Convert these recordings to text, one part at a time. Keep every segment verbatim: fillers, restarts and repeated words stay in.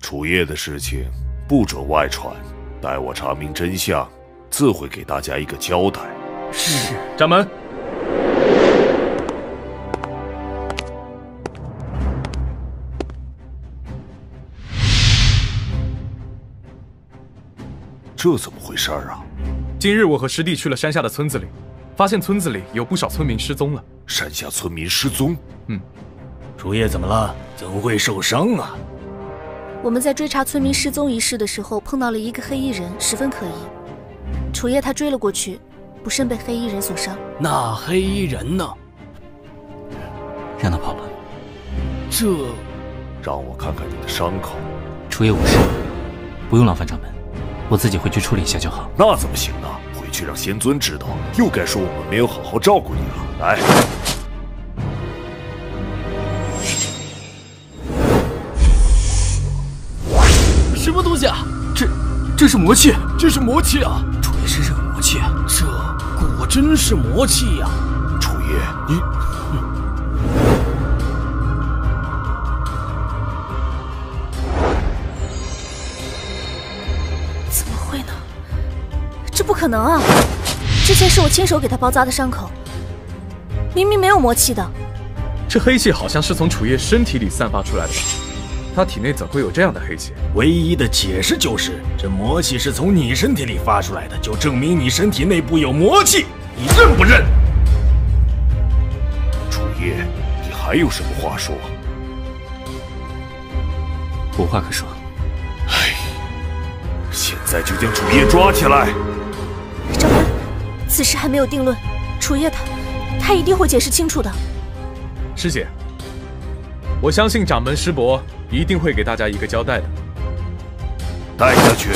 楚夜的事情不准外传，待我查明真相，自会给大家一个交代。 是。 掌门。 这怎么回事啊？ 今日我和师弟去了山下的村子里，发现村子里有不少村民失踪了。 山下村民失踪？ 嗯。 楚夜怎么了？怎么会受伤啊？ 我们在追查村民失踪一事的时候，碰到了一个黑衣人，十分可疑。楚夜他追了过去，不慎被黑衣人所伤。 那黑衣人呢？ 让他跑了。 这…… 让我看看你的伤口。 楚夜无事，不用劳烦掌门，我自己回去处理一下就好。 那怎么行呢？回去让仙尊知道，又该说我们没有好好照顾你了。来。 什么东西啊？ 这，这是魔气， 这是魔气啊！ 楚夜身上有魔气， 这果真是魔气呀！ 楚夜，你， 嗯、 怎么会呢？这不可能啊！之前是我亲手给他包扎的伤口，明明没有魔气的。 这黑气好像是从楚夜身体里散发出来的吧？他体内怎会有这样的黑气？ 唯一的解释就是，这魔气是从你身体里发出来的，就证明你身体内部有魔气，你认不认？ 楚夜，你还有什么话说？ 无话可说。 唉，现在就将楚夜抓起来。 掌门，此事还没有定论，楚夜他，他一定会解释清楚的。 师姐，我相信掌门师伯一定会给大家一个交代的。 带下去。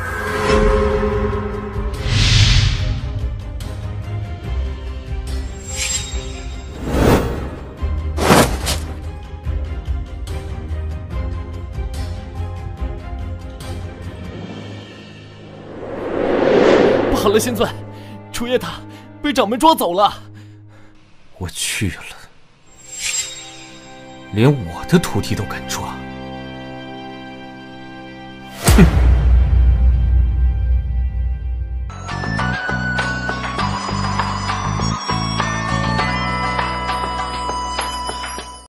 不好了，仙尊，楚夜他被掌门抓走了。 我去了，连我的徒弟都敢抓。